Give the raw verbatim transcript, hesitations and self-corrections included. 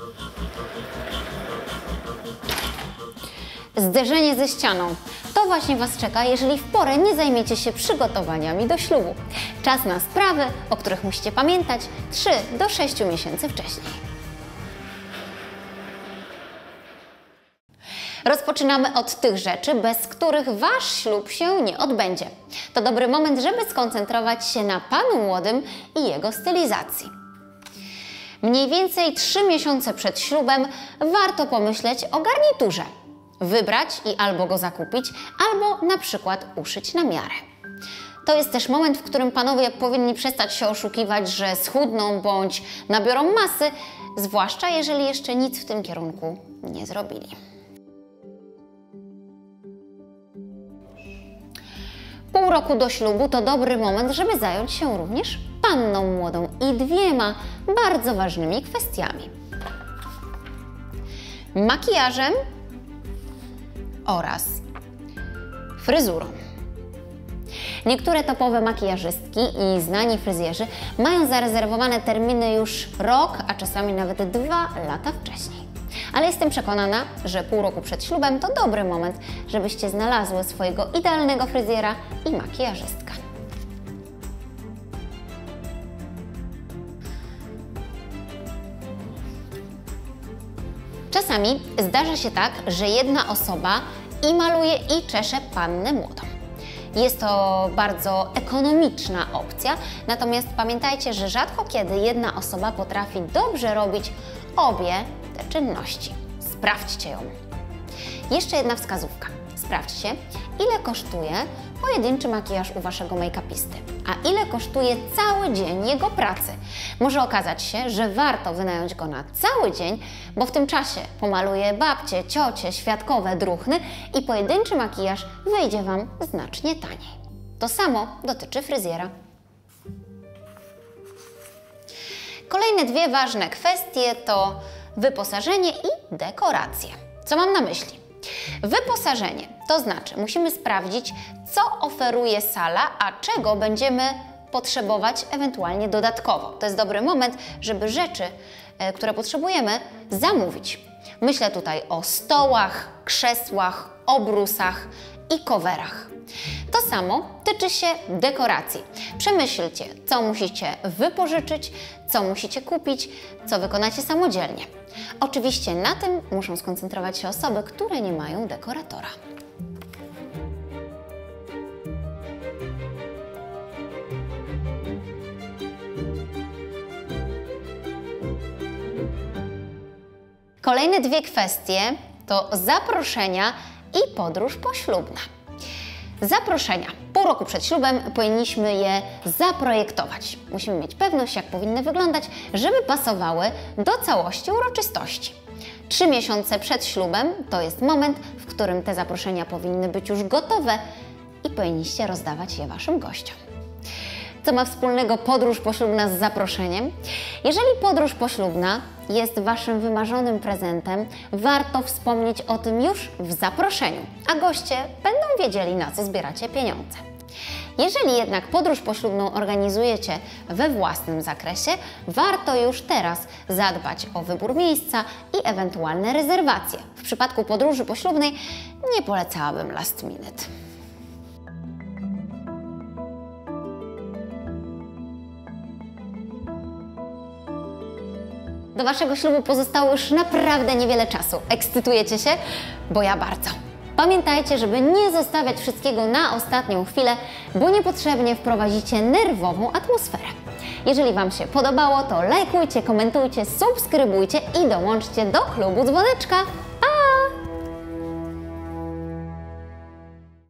Zderzenie ze ścianą. To właśnie Was czeka, jeżeli w porę nie zajmiecie się przygotowaniami do ślubu. Czas na sprawy, o których musicie pamiętać trzy do sześciu miesięcy wcześniej. Rozpoczynamy od tych rzeczy, bez których Wasz ślub się nie odbędzie. To dobry moment, żeby skoncentrować się na Panu młodym i jego stylizacji. Mniej więcej trzy miesiące przed ślubem warto pomyśleć o garniturze. Wybrać i albo go zakupić, albo na przykład uszyć na miarę. To jest też moment, w którym panowie powinni przestać się oszukiwać, że schudną bądź nabiorą masy, zwłaszcza jeżeli jeszcze nic w tym kierunku nie zrobili. Pół roku do ślubu to dobry moment, żeby zająć się również panną młodą i dwiema bardzo ważnymi kwestiami. Makijażem oraz fryzurą. Niektóre topowe makijażystki i znani fryzjerzy mają zarezerwowane terminy już rok, a czasami nawet dwa lata wcześniej. Ale jestem przekonana, że pół roku przed ślubem to dobry moment, żebyście znalazły swojego idealnego fryzjera i makijażystka. Czasami zdarza się tak, że jedna osoba i maluje, i czesze pannę młodą. Jest to bardzo ekonomiczna opcja, natomiast pamiętajcie, że rzadko kiedy jedna osoba potrafi dobrze robić obie te czynności. Sprawdźcie ją. Jeszcze jedna wskazówka. Sprawdźcie, ile kosztuje pojedynczy makijaż u Waszego make-upisty, a ile kosztuje cały dzień jego pracy. Może okazać się, że warto wynająć go na cały dzień, bo w tym czasie pomaluje babcie, ciocie, świadkowe, druhny i pojedynczy makijaż wyjdzie Wam znacznie taniej. To samo dotyczy fryzjera. Kolejne dwie ważne kwestie to wyposażenie i dekoracje. Co mam na myśli? Wyposażenie, to znaczy musimy sprawdzić, co oferuje sala, a czego będziemy potrzebować ewentualnie dodatkowo. To jest dobry moment, żeby rzeczy, które potrzebujemy, zamówić. Myślę tutaj o stołach, krzesłach, obrusach i coverach. To samo tyczy się dekoracji. Przemyślcie, co musicie wypożyczyć, co musicie kupić, co wykonacie samodzielnie. Oczywiście na tym muszą skoncentrować się osoby, które nie mają dekoratora. Kolejne dwie kwestie to zaproszenia i podróż poślubna. Zaproszenia. Pół roku przed ślubem powinniśmy je zaprojektować. Musimy mieć pewność, jak powinny wyglądać, żeby pasowały do całości uroczystości. Trzy miesiące przed ślubem to jest moment, w którym te zaproszenia powinny być już gotowe i powinniście rozdawać je Waszym gościom. Co ma wspólnego podróż poślubna z zaproszeniem? Jeżeli podróż poślubna jest Waszym wymarzonym prezentem, warto wspomnieć o tym już w zaproszeniu, a goście będą wiedzieli, na co zbieracie pieniądze. Jeżeli jednak podróż poślubną organizujecie we własnym zakresie, warto już teraz zadbać o wybór miejsca i ewentualne rezerwacje. W przypadku podróży poślubnej nie polecałabym last minute. Do Waszego ślubu pozostało już naprawdę niewiele czasu. Ekscytujecie się? Bo ja bardzo. Pamiętajcie, żeby nie zostawiać wszystkiego na ostatnią chwilę, bo niepotrzebnie wprowadzicie nerwową atmosferę. Jeżeli Wam się podobało, to lajkujcie, komentujcie, subskrybujcie i dołączcie do klubu dzwoneczka.